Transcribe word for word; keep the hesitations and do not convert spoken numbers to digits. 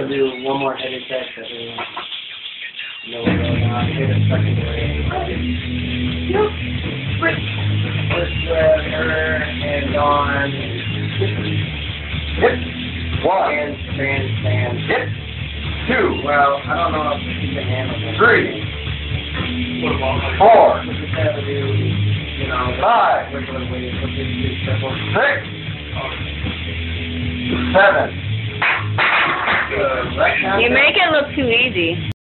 do one more headed check that we know what's going on. Hit a secondary. Yep. Switch. Switch with her and on. Hit. One. And stand, stand. Hit. Two. Well, I don't know if she can handle it. Three. Four. We just have to do, you know, Five. regular ways. We'll just do simple. Six. Seven. Uh, right now. You make it look too easy.